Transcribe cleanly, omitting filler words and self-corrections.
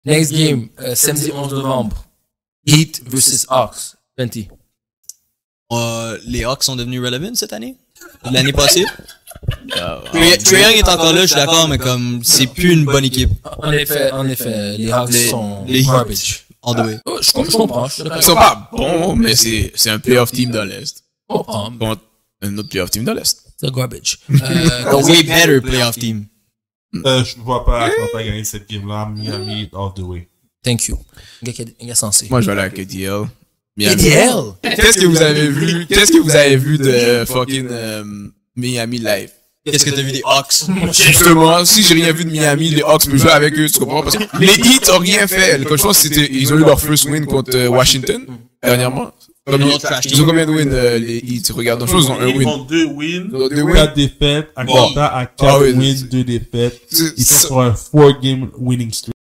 Next game, samedi 11 novembre. Heat versus Hawks. 20. Les Hawks sont devenus relevant cette année? L'année passée? Trae Young est encore là, je suis d'accord, mais comme, c'est plus une bonne équipe. En effet, les Hawks sont garbage. All the way. Je comprends. Ils sont pas bons, mais c'est un playoff team dans l'Est. Contre Un autre playoff team dans l'Est. c'est garbage. A way better playoff team. Je ne vois pas gagner cette game-là. Miami all the way. Thank you. Un gars sensé. Moi, je vais aller avec ADL. ADL? Qu'est-ce que vous avez vu de fucking Miami live? Qu'est-ce que t'as vu des Hawks? Justement, si j'ai rien vu de Miami, les Hawks peuvent jouer avec eux, tu comprends? Parce que les Heat ont rien fait. Je pense qu'ils ont eu leur first win contre Washington, dernièrement. Ils ont combien de wins, les Heat? Regarde, je pense qu'ils ont un Ils win. ont 2 wins, Deux wins. 4 défaites. Atlanta a 4 wins, 2 défaites. Ils sont sur un 4-game winning streak.